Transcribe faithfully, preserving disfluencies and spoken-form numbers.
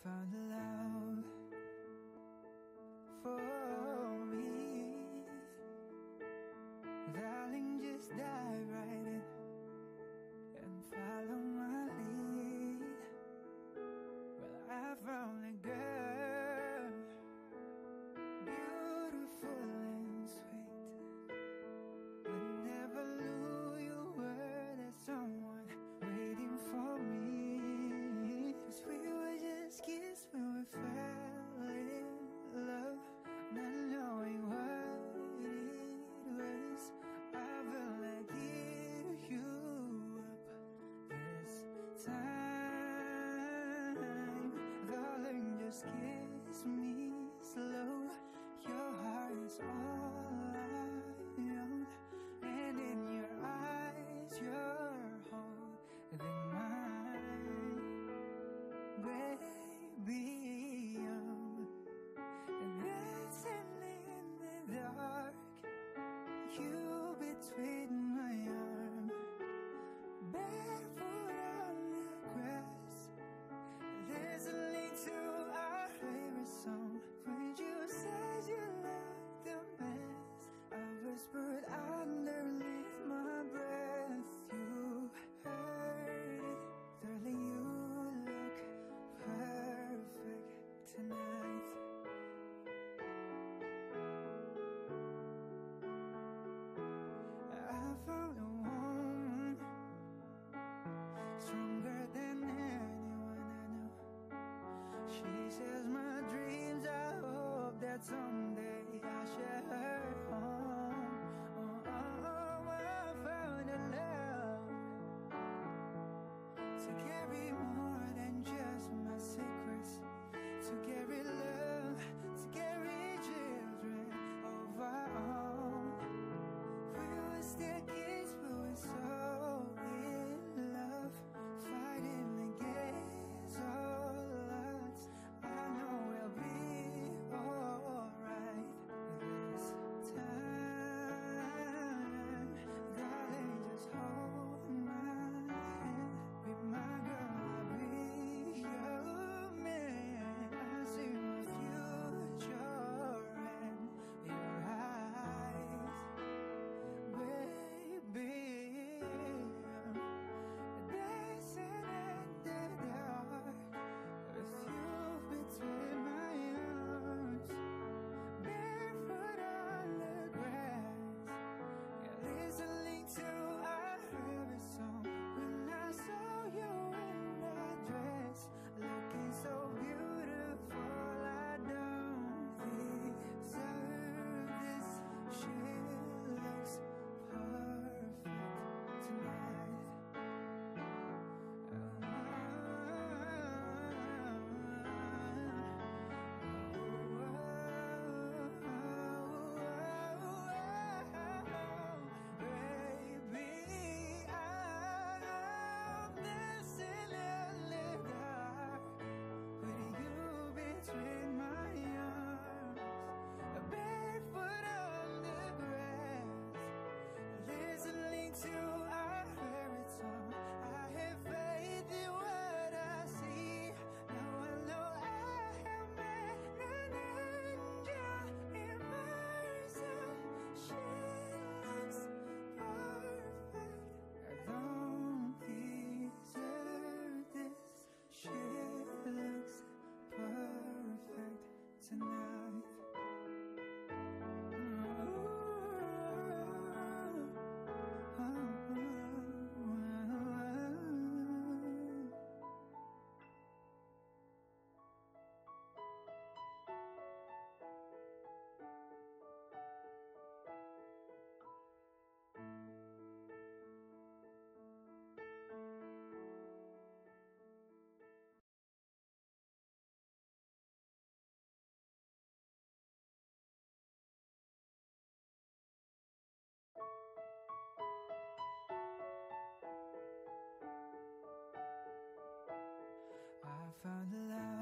found a love for me. Darling, just dive right in and follow my lead. Well, I found a girl, beautiful and sweet. I never knew you were that someone waiting for me. 'Cause we were just kids when we fell in love, not knowing what it was. I felt like give you up this time. Darling, just kiss me slow. Your heart is all I own, and in your eyes you're holding mine. Baby, I'm dancing in the dark, you between my arms, barefoot on the grass, listening to our favorite song. When you said you looked the best, I whispered underneath my breath. You heard it, darling, you look perfect tonight. I found a woman stronger than anyone I know. She shares my dreams. I hope that someday I'll share her home. Oh, oh, oh, I found a love to carry more than just my secrets, to carry love, to carry children of our own. We were still kids, but we're so in love, fighting against all odds. I know we'll be alright this time. Darling, just hold my hand. Be my girl, I'll be your man. I see my future in your eyes. Baby, I'm dancing in the dark with you between my arms, barefoot on the grass, yeah, listening to our favorite song. When I saw you in that dress, looking so beautiful, I don't deserve this. She looks perfect tonight. Oh, baby, I'm dancing in the dark with you between my arms, barefoot on the grass, listening to our favorite song. I have faith in what I see. Now I know I have met an angel in person. She looks perfect. I don't deserve this. She looks perfect tonight. I found a love